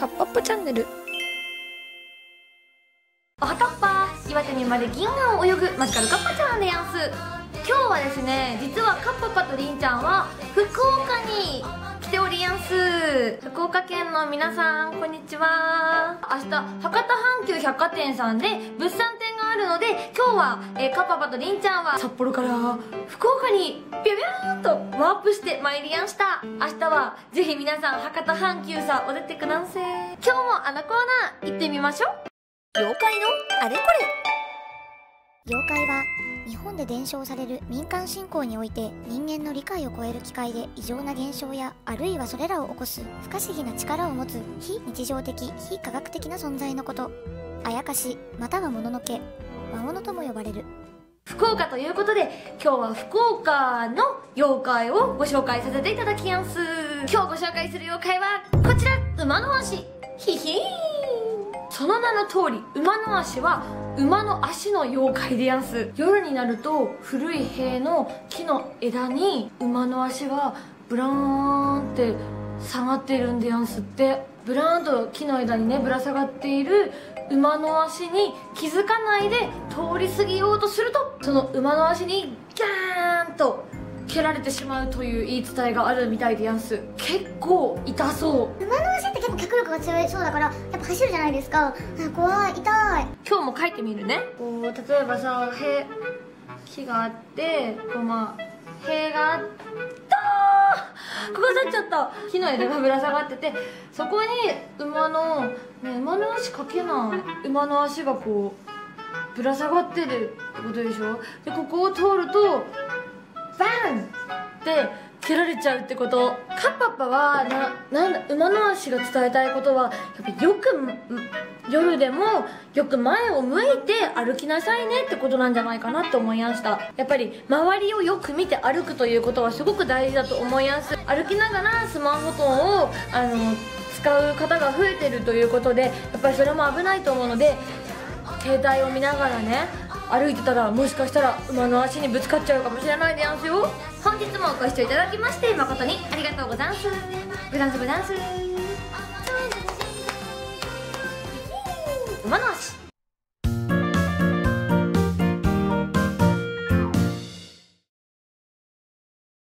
カッパッパチャンネル。 おはかっぱ、岩手に生まれ銀河を泳ぐマジカルカッパちゃんでやんす。今日はですね、実はカッパパとりんちゃんは福岡に来ておりやんす。福岡県の皆さんこんにちは。明日博多阪急百貨店さんで物産展があるので、今日は、カッパパとりんちゃんは札幌から福岡にビュビューンとワープしてまいりやんした。明日はぜひ皆さん博多阪急さお出てください。今日もあのコーナー行ってみましょう。 妖怪のあれこれ。 妖怪は日本で伝承される民間信仰において人間の理解を超える機械で異常な現象やあるいはそれらを起こす不可思議な力を持つ非日常的非科学的な存在のこと。あやかしまたはもののけ、魔物とも呼ばれる。 福岡ということで、今日は福岡の妖怪をご紹介させていただきやんす。今日ご紹介する妖怪はこちら、馬の足。ひひーん。その名の通り、馬の足は馬の足の妖怪でやんす。夜になると古い塀の木の枝に馬の足がブラーンって下がってるんでやんすって。ブラーンと木の枝にねぶら下がっている馬の足に気づかないで通り過ぎようとすると、その馬の足にギャーンと蹴られてしまうという言い伝えがあるみたいでやんす。結構痛そう。 馬の足って結構脚力が強いそうだからやっぱ走るじゃないですか。怖い、痛い。 今日も書いてみるね。こう例えばさ、木があってこう塀があったー、ここ立っちゃった。木の枝がぶら下がってて、そこに馬の足かけない馬の足がこうぶら下がってるってことでしょ。でここを通るとバンって蹴られちゃうってこと。カッパッパは馬の足が伝えたいことは、やっぱよく夜でもよく前を向いて歩きなさいねってことなんじゃないかなって思いました。やっぱり周りをよく見て歩くということはすごく大事だと思います。歩きながらスマートフォンを使う方が増えてるということで、やっぱりそれも危ないと思うので、携帯を見ながらね歩いてたら、もしかしたら馬の足にぶつかっちゃうかもしれないでやんすよ。本日もご視聴いただきまして誠にありがとうございます。ブダンスブダンス馬の足。